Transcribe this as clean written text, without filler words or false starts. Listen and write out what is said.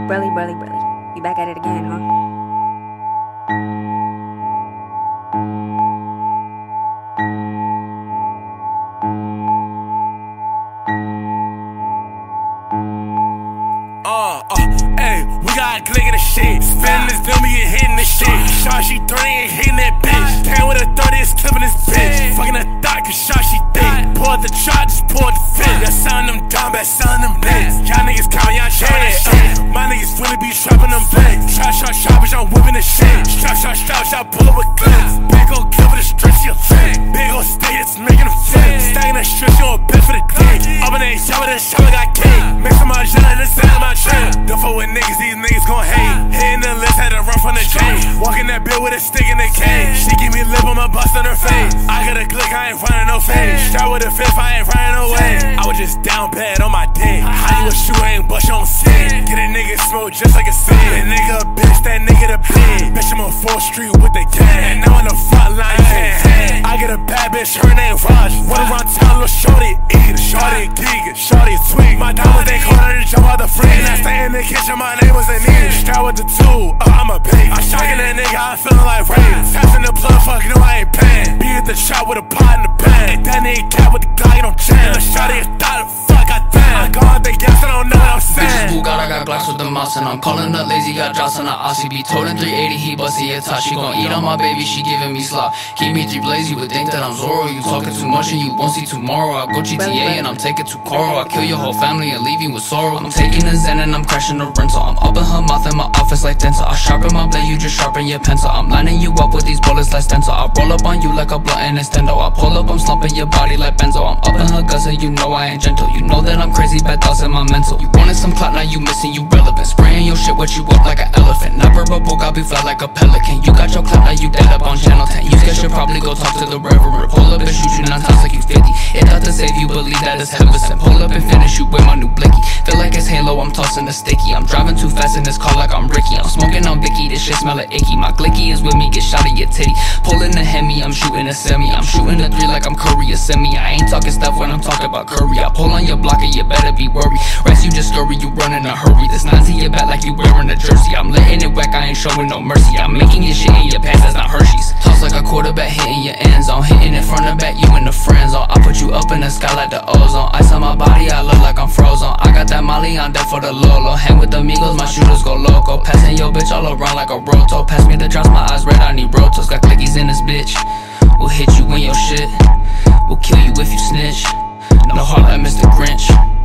Burly, you back at it again, huh? Ayy, we got a click in the shit. Spinning this dummy and hitting this shit. Shot, she 30 and hitting that bitch. Damn with a 30 is clipping this bitch. Fucking a thought, cause shot, she thick. Pulled the trot, just pulled the fit. Y'all selling them dumb, bad selling them blitz. Y'all niggas coming, y'all trapping that shit. My niggas really be trapping them blitz. Shot, bitch, I'm whipping the shit. Shot, pull up with clips. Big ol' kill for the stretch, she a fit. Big ol' stay, it's making them fit. Stacking that stretch, you a bitch for the dick. Up in that shop, with that shop, I got cake. Mix my gel, this is my trip. Don't fuck with niggas, these niggas gon' hate. Hitting the list, had to run from the J. Walking that bitch with a stick in the cage. She give me lip on my bust on her face. I got a glick, I ain't running no face. Shot with a fifth, I ain't running away. I was just down bad on my dick. How you a shoe, ain't but you don't see. Get a nigga smoke just like a seed. That nigga a bitch, that nigga the pig. Bitch, I'm on 4th Street with the gang. And now in the front line, I get a bad bitch, her name Raj. Run around town, little shorty, eat it. Shorty geek, shorty tweak. My diamonds, they call her to jump out the freeze. And I stay in the kitchen, my name was Anita. Start with the tool, I'm a pig. I'm shocking that nigga, I'm feeling like rain. Testing the plug, fuck, no, I ain't paying. Be at the shop with a pot in the pan. That nigga cat with the Glock, don't jam. The shorty thought, fuck, I damn. I go out the gas, I don't know what I'm saying. Bitches who got, I got Glocks with the mouse. And I'm calling her lazy, got drops on the Aussie. Be told in 380, he busty a top. She gon' eat on my baby, she giving me slop. Keep me 3 blaze, you would think that I'm Zorro. You talking too much and you won't see tomorrow. I go GTA and I'm taking to Coral. I kill your whole family and leave you with sorrow. I'm taking a Zen and I'm crashing a rental. I'm up in her mouth and my office like dental. I sharpen my blade, you just sharpen your pencil. I'm lining you up with these bullets like stencil. I roll up on you like a blunt and extendo. I pull up, I'm slumping your body like benzo. I'm up in her guts and you know I ain't gentle. You know that I'm crazy, bad thoughts in my mental. You wanted some clout, now you missing, you relevant. Spraying your shit, wet you up like an elephant. Never a book, I'll be fly like a pelican. You got your clout, now you dead up on channel 10. You guys should probably go talk to the reverend. Pull up and shoot you 9 times like you 50. It not to save you, believe that it's heaven sent. Pull up and finish you with my new blicky. Feel like it's Halo, I'm tossing a sticky. I'm driving too fast in this car like I'm Ricky. I'm smoking on Vicky, this shit smell like icky. My glicky is with me, get shot at your titty. Pulling the Hemi, I'm shooting a semi. I'm shooting a 3 like I'm Curry or semi. I ain't talking stuff when I'm talking about Curry. I pull on your block and you better be worried. Rest you just scurry, you run in a hurry. This 9 to your back like you wearing a jersey. I'm letting it whack, I ain't showing no mercy. I'm making your shit in your pants, that's not Hershey's. Toss like a quarterback, hitting your end zone. Hitting it front and back, you in the friend zone. I put you up in the sky like the ozone. Ice on my body, I look like I'm frozen. I got that Molly on deck for the Lolo. Hang with the Migos, my shooters go loco. Passing your bitch all around like a roto. Pass me the drops, my eyes red, I need rotos. Got clickies in this bitch. We'll hit you in your shit. We'll kill you if you snitch. No heart like Mr. Grinch.